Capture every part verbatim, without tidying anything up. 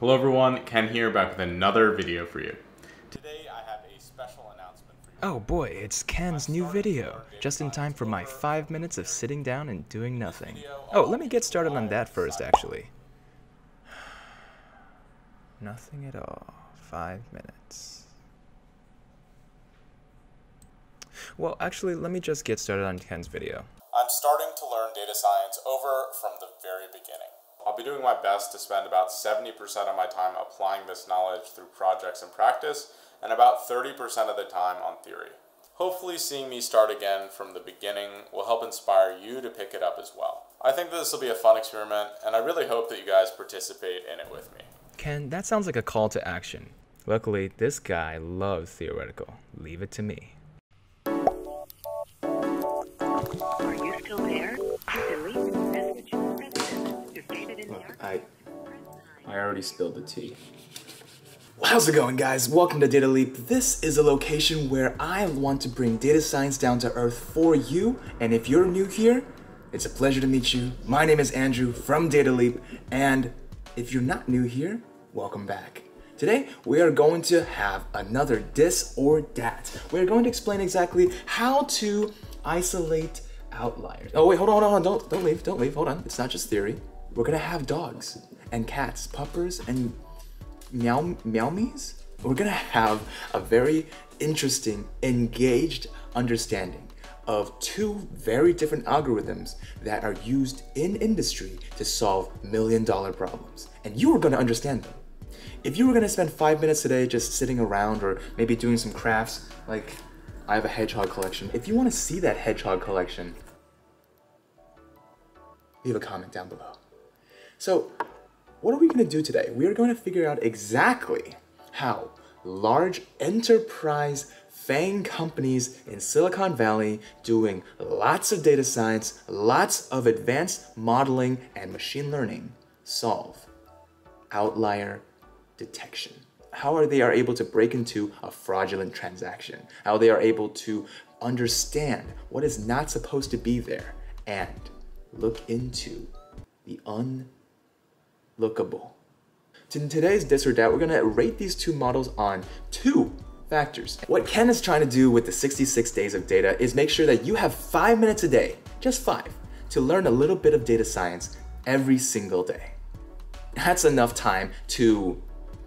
Hello everyone, Ken here, back with another video for you. Today I have a special announcement for you. Oh boy, it's Ken's new video, just in time for my five minutes of sitting down and doing nothing. Oh, let me get started on that first, actually. Nothing at all. Five minutes. Well, actually, let me just get started on Ken's video. I'm starting to learn data science over from the very beginning. I'll be doing my best to spend about seventy percent of my time applying this knowledge through projects and practice, and about thirty percent of the time on theory. Hopefully seeing me start again from the beginning will help inspire you to pick it up as well. I think that this will be a fun experiment, and I really hope that you guys participate in it with me. Ken, that sounds like a call to action. Luckily, this guy loves theoretical. Leave it to me. Are you still there? Delete message. You've dated in the I, I already spilled the tea. Well, how's it going, guys? Welcome to Data Leap. This is a location where I want to bring data science down to earth for you. And if you're new here, it's a pleasure to meet you. My name is Andrew from Data Leap. And if you're not new here, welcome back. Today, we are going to have another this or that. We're going to explain exactly how to isolate outliers. Oh wait, hold on, hold on, don't, don't leave, don't leave, hold on. It's not just theory. We're gonna have dogs and cats, puppers and meow meowmies. We're gonna have a very interesting, engaged understanding of two very different algorithms that are used in industry to solve million dollar problems. And you are gonna understand them. If you were gonna spend five minutes today just sitting around or maybe doing some crafts, like I have a hedgehog collection. If you wanna see that hedgehog collection, leave a comment down below. So, what are we gonna do today? We are going to figure out exactly how large enterprise FANG companies in Silicon Valley doing lots of data science, lots of advanced modeling and machine learning solve outlier detection. How are they are able to break into a fraudulent transaction, how they are able to understand what is not supposed to be there and look into the unlookable. In today's this or that, we're gonna rate these two models on two factors. What Ken is trying to do with the sixty-six days of data is make sure that you have five minutes a day, just five, to learn a little bit of data science every single day. That's enough time to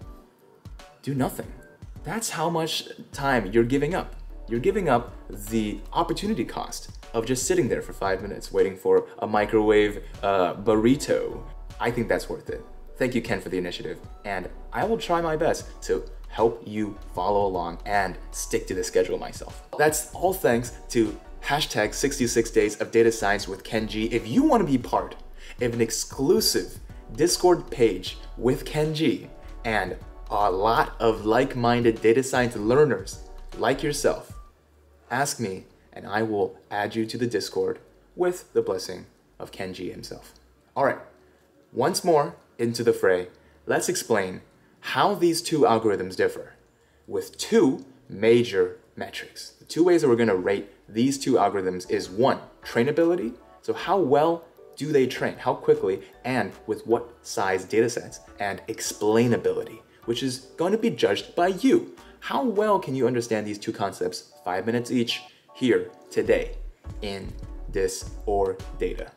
do nothing. That's how much time you're giving up. You're giving up the opportunity cost of just sitting there for five minutes waiting for a microwave uh, burrito. I think that's worth it. Thank you, Ken, for the initiative, and I will try my best to help you follow along and stick to the schedule myself. That's all thanks to hashtag sixty-six days of data science with Ken G. If you want to be part of an exclusive Discord page with Ken G and a lot of like-minded data science learners like yourself, ask me and I will add you to the Discord with the blessing of Ken G himself. All right, once more into the fray, let's explain how these two algorithms differ with two major metrics. The two ways that we're gonna rate these two algorithms is one, trainability. So how well do they train? How quickly and with what size data sets? And explainability, which is going to be judged by you. How well can you understand these two concepts, five minutes each, here, today, in this or data?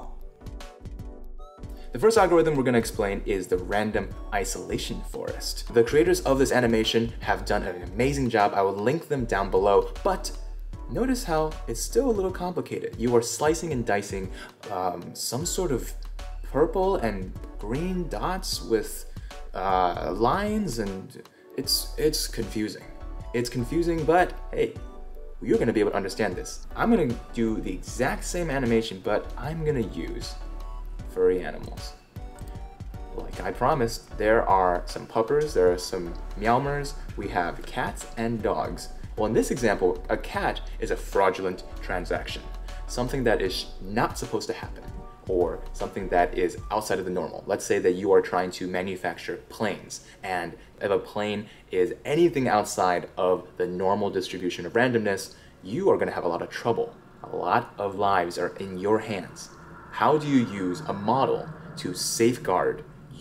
The first algorithm we're going to explain is the random isolation forest. The creators of this animation have done an amazing job. I will link them down below, but notice how it's still a little complicated. You are slicing and dicing um, some sort of purple and green dots with uh, lines, and it's, it's confusing. It's confusing, but hey, you're gonna be able to understand this. I'm gonna do the exact same animation, but I'm gonna use furry animals. Like I promised, there are some puppers, there are some meowmers, we have cats and dogs. Well, in this example, a cat is a fraudulent transaction, something that is not supposed to happen, or something that is outside of the normal. Let's say that you are trying to manufacture planes, and if a plane is anything outside of the normal distribution of randomness, you are gonna have a lot of trouble. A lot of lives are in your hands. How do you use a model to safeguard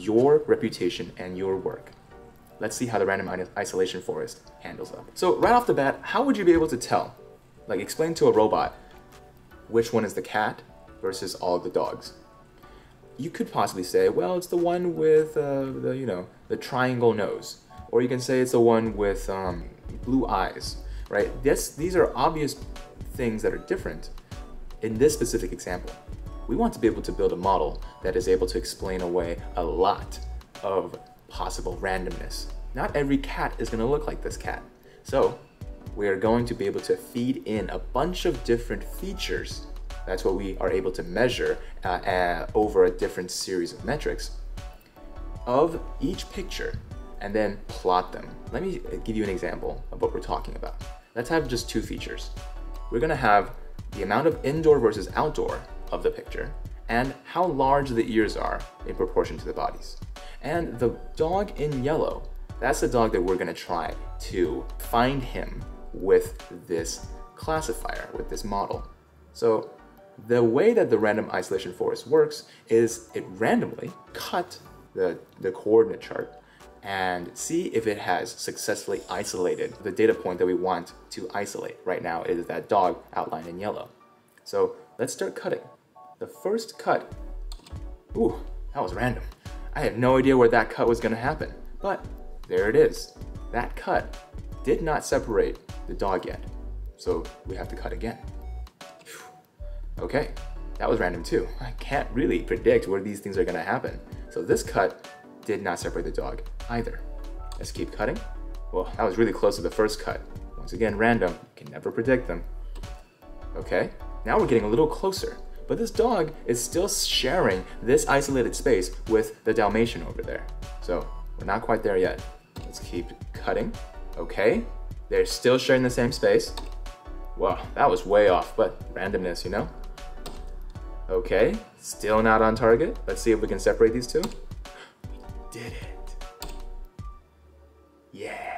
your reputation and your work. Let's see how the random isolation forest handles up. So right off the bat, how would you be able to tell? Like, explain to a robot which one is the cat versus all the dogs. You could possibly say, well, it's the one with uh, the, you know, the triangle nose. Or you can say it's the one with um, blue eyes, right? This, these are obvious things that are different. In this specific example, we want to be able to build a model that is able to explain away a lot of possible randomness. Not every cat is going to look like this cat. So we are going to be able to feed in a bunch of different features. That's what we are able to measure uh, uh, over a different series of metrics of each picture and then plot them. Let me give you an example of what we're talking about. Let's have just two features. We're going to have the amount of indoor versus outdoor of the picture and how large the ears are in proportion to the bodies. And the dog in yellow, that's the dog that we're going to try to find him with this classifier, with this model. So the way that the random isolation forest works is it randomly cut the, the coordinate chart and see if it has successfully isolated the data point that we want to isolate. Right now it is that dog outlined in yellow. So let's start cutting. The first cut, ooh, that was random. I had no idea where that cut was going to happen, but there it is. That cut did not separate the dog yet, so we have to cut again. Whew. Okay, that was random too. I can't really predict where these things are going to happen. So this cut did not separate the dog either. Let's keep cutting. Well, that was really close to the first cut. Once again, random. You can never predict them. Okay, now we're getting a little closer. But this dog is still sharing this isolated space with the Dalmatian over there. So we're not quite there yet. Let's keep cutting. Okay, they're still sharing the same space. Wow, that was way off, but randomness, you know? Okay, still not on target. Let's see if we can separate these two. We did it. Yeah.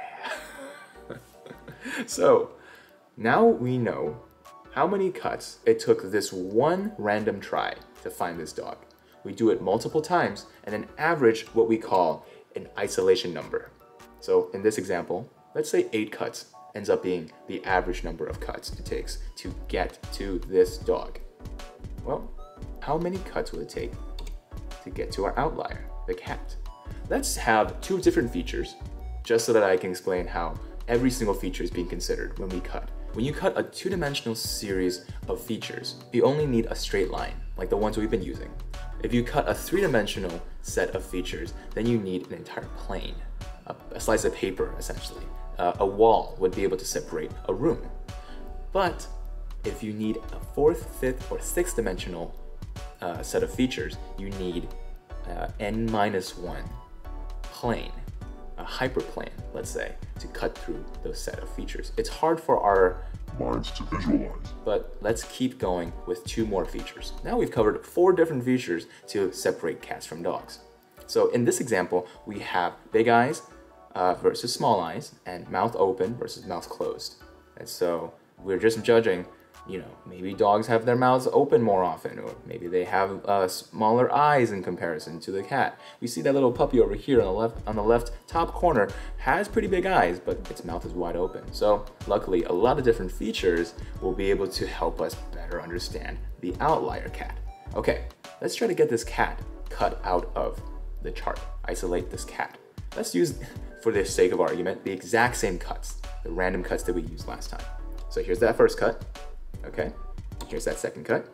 So now we know how many cuts it took this one random try to find this dog. We do it multiple times and then average what we call an isolation number. So in this example, let's say eight cuts ends up being the average number of cuts it takes to get to this dog. Well, how many cuts will it take to get to our outlier, the cat? Let's have two different features just so that I can explain how every single feature is being considered when we cut. When you cut a two-dimensional series of features, you only need a straight line, like the ones we've been using. If you cut a three-dimensional set of features, then you need an entire plane, a, a slice of paper, essentially. Uh, a wall would be able to separate a room. But if you need a fourth, fifth, or sixth dimensional uh, set of features, you need uh, n minus one plane. A hyperplane, let's say, to cut through those set of features. It's hard for our minds to visualize. But let's keep going with two more features. Now we've covered four different features to separate cats from dogs. So in this example, we have big eyes uh, versus small eyes, and mouth open versus mouth closed. And so we're just judging, you know, maybe dogs have their mouths open more often, or maybe they have uh, smaller eyes in comparison to the cat. We see that little puppy over here on the left on the left top corner has pretty big eyes, but its mouth is wide open. So luckily, a lot of different features will be able to help us better understand the outlier cat. Okay, let's try to get this cat cut out of the chart. Isolate this cat. Let's use, for the sake of argument, the exact same cuts, the random cuts that we used last time. So here's that first cut. Okay, here's that second cut.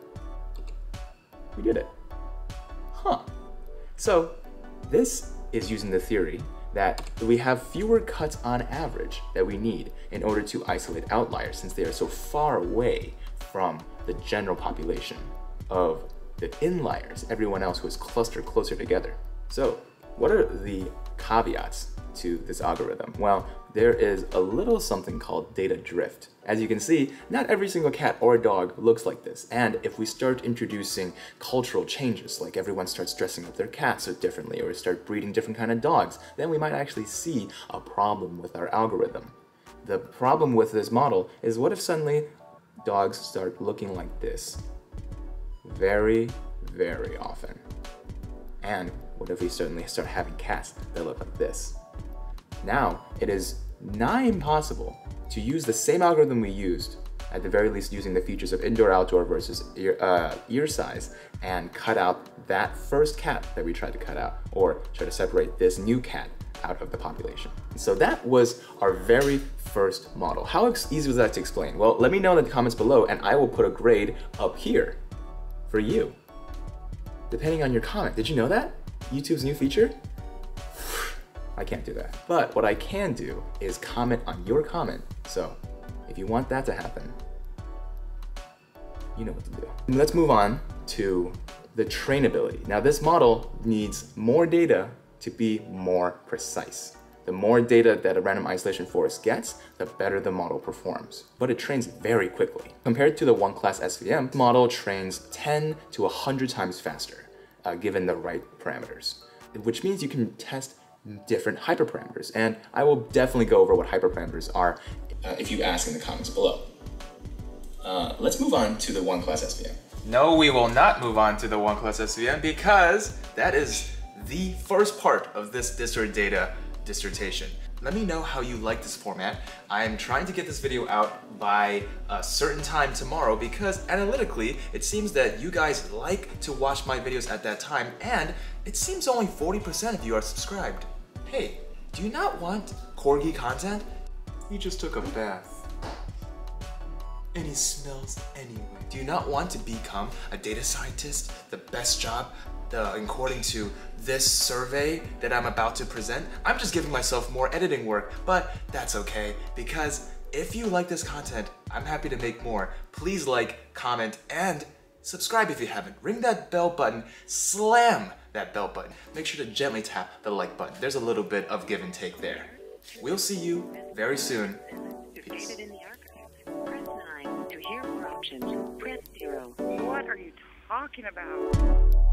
We did it. Huh. So this is using the theory that we have fewer cuts on average that we need in order to isolate outliers, since they are so far away from the general population of the inliers, everyone else who is clustered closer together. So what are the caveats to this algorithm? Well, there is a little something called data drift. As you can see, not every single cat or dog looks like this, and if we start introducing cultural changes, like everyone starts dressing up their cats differently or start breeding different kind of dogs, then we might actually see a problem with our algorithm. The problem with this model is, what if suddenly dogs start looking like this very, very often? And what if we suddenly start having cats that look like this? Now, it is nigh impossible to use the same algorithm we used, at the very least using the features of indoor-outdoor versus ear, uh, ear size, and cut out that first cat that we tried to cut out, or try to separate this new cat out of the population. So that was our very first model. How easy was that to explain? Well, let me know in the comments below and I will put a grade up here for you, depending on your comment. Did you know that? YouTube's new feature? I can't do that. But what I can do is comment on your comment. So if you want that to happen, you know what to do. And let's move on to the trainability. Now this model needs more data to be more precise. The more data that a random isolation forest gets, the better the model performs. But it trains very quickly. Compared to the one class S V M, the model trains ten to one hundred times faster, uh, given the right parameters, which means you can test different hyperparameters. And I will definitely go over what hyperparameters are uh, if you ask in the comments below. Uh, let's move on to the one class S V M. No, we will not move on to the one class S V M because that is the first part of this distort data dissertation. Let me know how you like this format. I am trying to get this video out by a certain time tomorrow because analytically, it seems that you guys like to watch my videos at that time, and it seems only forty percent of you are subscribed. Hey, do you not want corgi content? He just took a bath and he smells anyway. Do you not want to become a data scientist? The best job, the, according to this survey that I'm about to present? I'm just giving myself more editing work, but that's okay, because if you like this content, I'm happy to make more. Please like, comment, and subscribe if you haven't. Ring that bell button, slam that bell button. Make sure to gently tap the like button. There's a little bit of give and take there. We'll see you very soon. Peace. Press nine to hear more options. Press zero. What are you talking about?